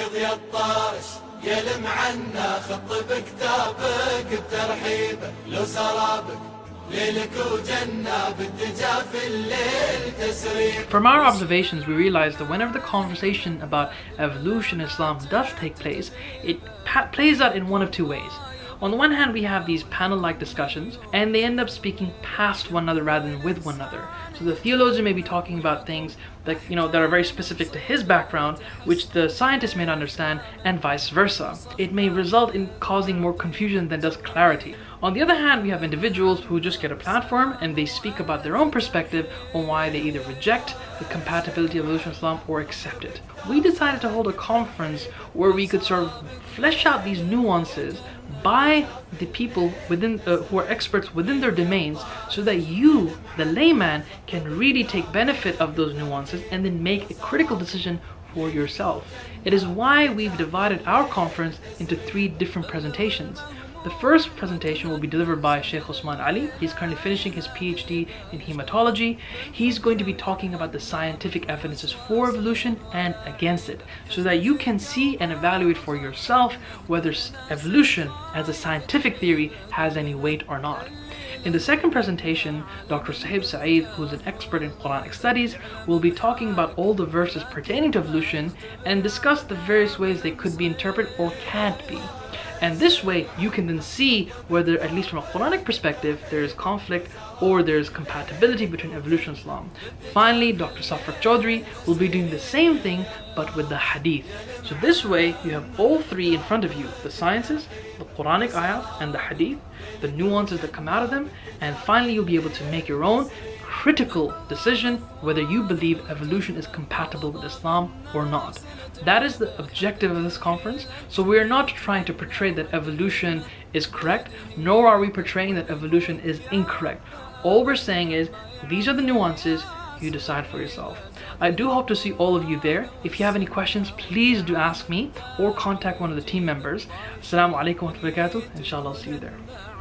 بيض يا الطارش يلم عنا خط بكتابك بترحيبه لو سرابك ليلك وجنة بالدجا في الليل تسريب. From our observations, we realized that whenever the conversation about evolution in Islam does take place, it plays out in one of two ways. On the one hand, we have these panel-like discussions, and they end up speaking past one another rather than with one another. So the theologian may be talking about things that, that are very specific to his background, which the scientist may not understand, and vice versa. It may result in causing more confusion than does clarity. On the other hand, we have individuals who just get a platform and they speak about their own perspective on why they either reject the compatibility of evolution of Islam or accept it. We decided to hold a conference where we could sort of flesh out these nuances by the people within who are experts within their domains, so that you, the layman, can really take benefit of those nuances and then make a critical decision for yourself. It is why we've divided our conference into 3 different presentations. The first presentation will be delivered by Sheikh Usman Ali. He's currently finishing his PhD in Haematology. He's going to be talking about the scientific evidences for evolution and against it, so that you can see and evaluate for yourself whether evolution as a scientific theory has any weight or not. In the second presentation, Dr. Sohaib Saeed, who's an expert in Qur'anic studies, will be talking about all the verses pertaining to evolution and discuss the various ways they could be interpreted or can't be. And this way, you can then see whether, at least from a Qur'anic perspective, there is conflict or there is compatibility between evolution and Islam. Finally, Dr. Safar Chaudhry will be doing the same thing, but with the hadith. So this way, you have all 3 in front of you: the sciences, the Qur'anic ayat, and the hadith, the nuances that come out of them, and finally you'll be able to make your own critical decision whether you believe evolution is compatible with Islam or not. That is the objective of this conference. So we are not trying to portray that evolution is correct, nor are we portraying that evolution is incorrect. All we're saying is, these are the nuances, you decide for yourself. I do hope to see all of you there. If you have any questions, please do ask me or contact one of the team members. Assalamu alaikum wa rahmatullahi wa barakatuh. Inshallah, I'll see you there.